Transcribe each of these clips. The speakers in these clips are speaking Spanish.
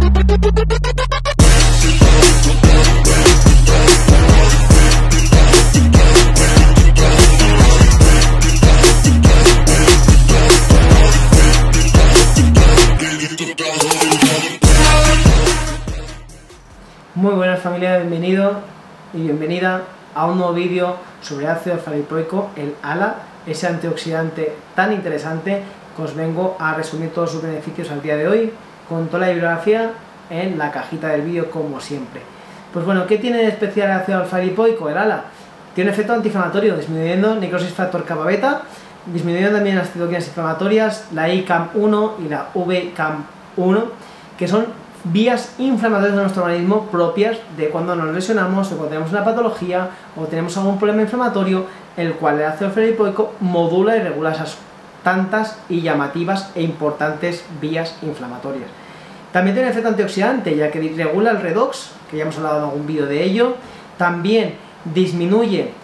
Muy buenas familia, bienvenido y bienvenida a un nuevo vídeo sobre ácido alfa-lipoico, el ALA, ese antioxidante tan interesante que os vengo a resumir todos sus beneficios al día de hoy, con toda la bibliografía en la cajita del vídeo como siempre. Pues bueno, ¿qué tiene de especial el ácido alfa-lipoico, el ALA? Tiene un efecto antiinflamatorio, disminuyendo necrosis factor kappa beta, disminuyendo también las citoquinas inflamatorias, la ICAM1 y la VCAM1, que son vías inflamatorias de nuestro organismo propias de cuando nos lesionamos o cuando tenemos una patología o tenemos algún problema inflamatorio, el cual el ácido alfa-lipoico modula y regula esas tantas y llamativas e importantes vías inflamatorias. También tiene efecto antioxidante, ya que regula el redox, que ya hemos hablado en algún vídeo de ello. También disminuye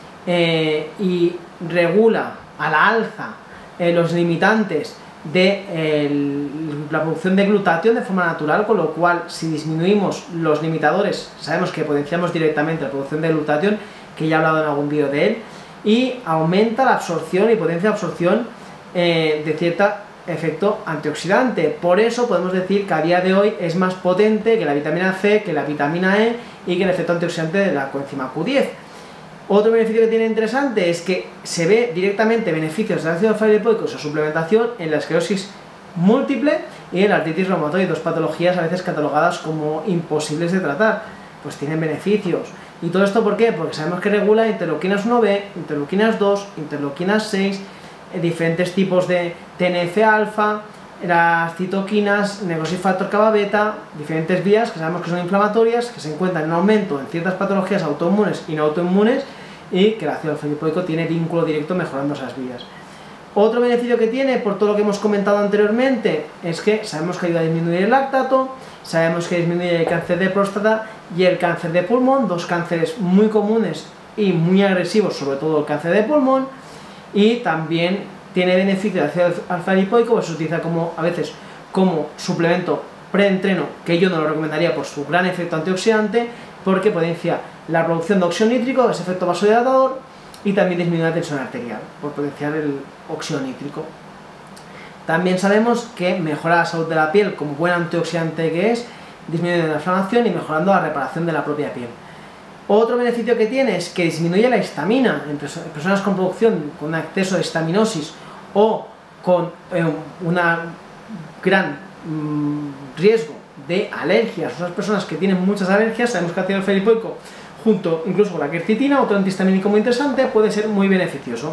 y regula a la alza los limitantes de la producción de glutatión de forma natural, con lo cual si disminuimos los limitadores sabemos que potenciamos directamente la producción de glutatión, que ya he hablado en algún vídeo de él, y aumenta la absorción y potencia de absorción de cierto efecto antioxidante. Por eso podemos decir que a día de hoy es más potente que la vitamina C, que la vitamina E y que el efecto antioxidante de la coenzima Q10. Otro beneficio que tiene interesante es que se ve directamente beneficios del ácido alfa-lipoico y su suplementación en la esclerosis múltiple y en la artritis reumatoide, dos patologías a veces catalogadas como imposibles de tratar, pues tienen beneficios. ¿Y todo esto por qué? Porque sabemos que regula interleuquinas 1B, interleuquinas 2, interleuquinas 6, diferentes tipos de TNF-alfa, las citoquinas, necrosis factor kappa beta, diferentes vías que sabemos que son inflamatorias, que se encuentran en aumento en ciertas patologías autoinmunes y no autoinmunes, y que el ácido alfa-lipoico tiene vínculo directo mejorando esas vías. Otro beneficio que tiene, por todo lo que hemos comentado anteriormente, es que sabemos que ayuda a disminuir el lactato, sabemos que disminuye el cáncer de próstata y el cáncer de pulmón, dos cánceres muy comunes y muy agresivos, sobre todo el cáncer de pulmón, y también tiene beneficio del ácido alfa-lipoico, pues se utiliza a veces como suplemento preentreno, que yo no lo recomendaría por su gran efecto antioxidante, porque potencia la producción de óxido nítrico, ese efecto vasodilatador, y también disminuye la tensión arterial, por potenciar el óxido nítrico. También sabemos que mejora la salud de la piel, como buen antioxidante que es, disminuyendo la inflamación y mejorando la reparación de la propia piel. Otro beneficio que tiene es que disminuye la histamina en personas con producción, con un exceso de histaminosis o con un gran riesgo de alergias. Esas personas que tienen muchas alergias, sabemos que el ácido alfa-lipoico, junto incluso con la quercetina, otro antihistamínico muy interesante, puede ser muy beneficioso.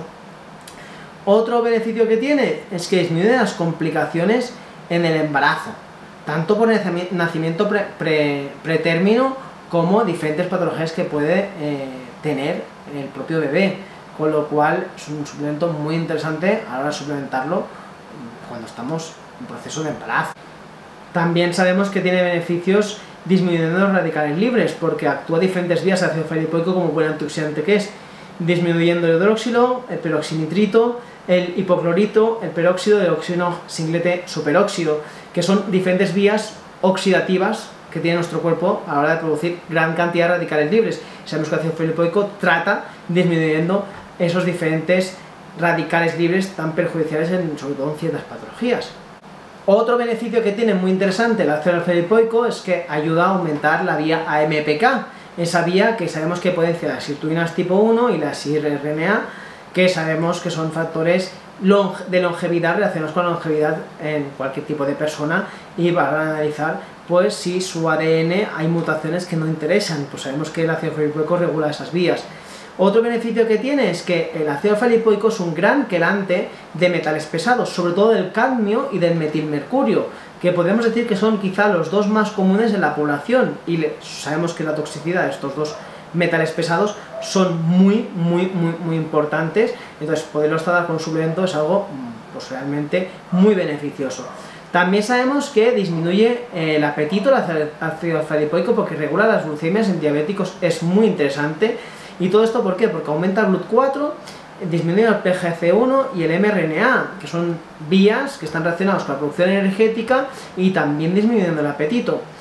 Otro beneficio que tiene es que disminuye las complicaciones en el embarazo, tanto por nacimiento pretérmino como diferentes patologías que puede tener el propio bebé, con lo cual es un suplemento muy interesante a la hora de suplementarlo cuando estamos en proceso de embarazo. También sabemos que tiene beneficios disminuyendo los radicales libres, porque actúa diferentes vías de ácido alfa-lipoico como buen antioxidante que es, disminuyendo el hidroxilo, el peroxinitrito, el hipoclorito, el peróxido y el oxígeno singlete superóxido, que son diferentes vías oxidativas que tiene nuestro cuerpo a la hora de producir gran cantidad de radicales libres. Sabemos que el ácido alfa-lipoico trata disminuyendo esos diferentes radicales libres tan perjudiciales sobre todo en ciertas patologías. Otro beneficio que tiene muy interesante el ácido alfa-lipoico es que ayuda a aumentar la vía AMPK, esa vía que sabemos que potencia las sirtuinas tipo 1 y las sirRNA, que sabemos que son factores de longevidad relacionados con la longevidad en cualquier tipo de persona, y van a analizar pues si su ADN hay mutaciones que no interesan, pues sabemos que el ácido alfa-lipoico regula esas vías. Otro beneficio que tiene es que el ácido alfa-lipoico es un gran quelante de metales pesados, sobre todo del cadmio y del metilmercurio, que podemos decir que son quizá los dos más comunes en la población, y sabemos que la toxicidad de estos dos metales pesados son muy importantes, entonces poderlos tratar con un suplemento es algo pues realmente muy beneficioso. También sabemos que disminuye el apetito el ácido alfa-lipoico porque regula las glucemias en diabéticos, es muy interesante. ¿Y todo esto por qué? Porque aumenta el GLUT4, disminuye el PGC1 y el mRNA, que son vías que están relacionadas con la producción energética y también disminuyendo el apetito.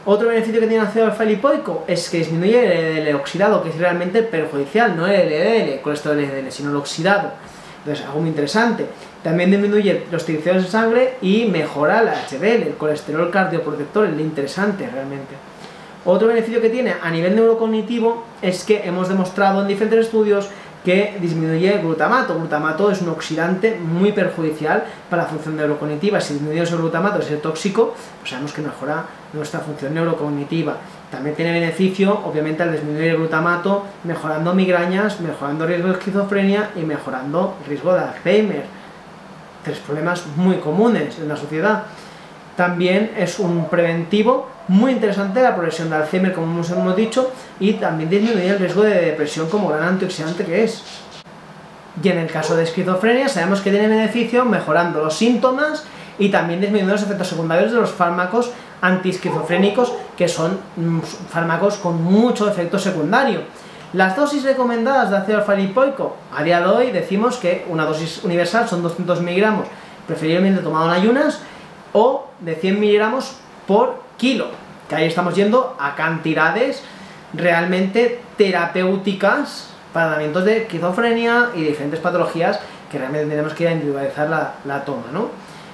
Otro beneficio que tiene el ácido alfa-lipoico es que disminuye el oxidado, que es realmente perjudicial, no el LDL, colesterol LDL, sino el oxidado. Entonces, algo muy interesante. También disminuye los triglicéridos en sangre y mejora el HDL, el colesterol cardioprotector, es interesante realmente. Otro beneficio que tiene a nivel neurocognitivo es que hemos demostrado en diferentes estudios que disminuye el glutamato. El glutamato es un oxidante muy perjudicial para la función neurocognitiva. Si disminuye el glutamato, es tóxico, pues sabemos que mejora nuestra función neurocognitiva. También tiene beneficio, obviamente, al disminuir el glutamato, mejorando migrañas, mejorando el riesgo de esquizofrenia y mejorando el riesgo de Alzheimer. 3 problemas muy comunes en la sociedad. También es un preventivo muy interesante de la progresión de Alzheimer, como hemos dicho, y también disminuye el riesgo de depresión como gran antioxidante que es. Y en el caso de esquizofrenia sabemos que tiene beneficio mejorando los síntomas y también disminuyendo los efectos secundarios de los fármacos antiesquizofrénicos, que son fármacos con mucho efecto secundario. Las dosis recomendadas de ácido alfa-lipoico, a día de hoy decimos que una dosis universal son 200 miligramos, preferiblemente tomado en ayunas, o de 100 miligramos por kilo, que ahí estamos yendo a cantidades realmente terapéuticas para tratamientos de esquizofrenia y diferentes patologías que realmente tenemos que individualizar la toma, ¿no?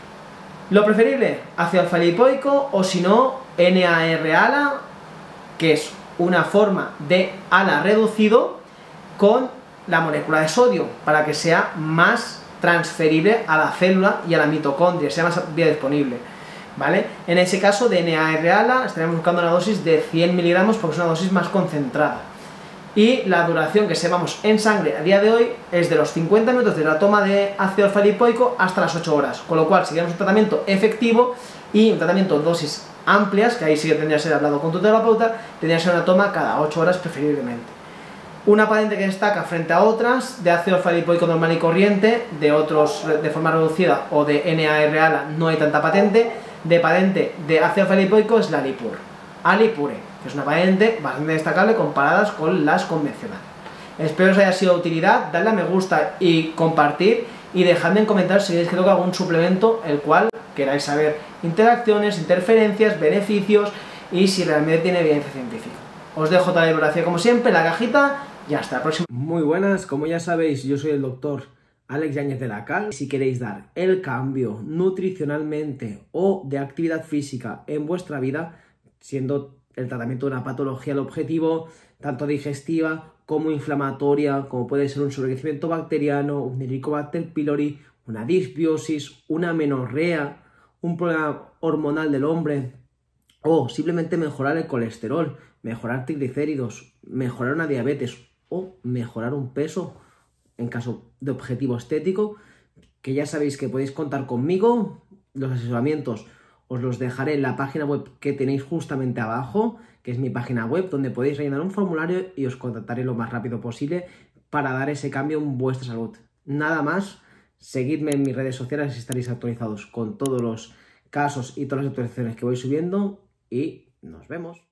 Lo preferible, ácido alfa-lipoico, o si no, NAR-ALA, que es una forma de ALA reducido con la molécula de sodio, para que sea más transferible a la célula y a la mitocondria, sea más biodisponible, ¿vale? En ese caso de NAR-ALA estaremos buscando una dosis de 100 miligramos porque es una dosis más concentrada. Y la duración que sepamos en sangre a día de hoy es de los 50 minutos de la toma de ácido alfa-lipoico hasta las 8 horas, con lo cual si queremos un tratamiento efectivo y un tratamiento de dosis amplias, que ahí sí que tendría que ser hablado con tu terapeuta, tendría que ser una toma cada 8 horas preferiblemente. Una patente que destaca frente a otras de ácido alfa-lipoico normal y corriente, de otros de forma reducida o de NAR-ALA no hay tanta patente. De patente de ácido alfa-lipoico es la Alipure, que es una patente bastante destacable comparadas con las convencionales. Espero que os haya sido de utilidad, dadle a me gusta y compartir, y dejadme en comentarios si queréis que toque algún suplemento el cual queráis saber interacciones, interferencias, beneficios y si realmente tiene evidencia científica. Os dejo toda la bibliografía como siempre en la cajita y hasta la próxima. Muy buenas, como ya sabéis, yo soy el doctor Alex Yáñez de la Cal. Si queréis dar el cambio nutricionalmente o de actividad física en vuestra vida, siendo el tratamiento de una patología el objetivo, tanto digestiva como inflamatoria, como puede ser un sobrecrecimiento bacteriano, un Helicobacter pylori, una disbiosis, una menorrea, un problema hormonal del hombre, o simplemente mejorar el colesterol, mejorar triglicéridos, mejorar una diabetes o mejorar un peso en caso de objetivo estético, que ya sabéis que podéis contar conmigo. Los asesoramientos os los dejaré en la página web que tenéis justamente abajo, que es mi página web, donde podéis rellenar un formulario y os contactaré lo más rápido posible para dar ese cambio en vuestra salud. Nada más, seguidme en mis redes sociales si estaréis actualizados con todos los casos y todas las actualizaciones que voy subiendo y nos vemos.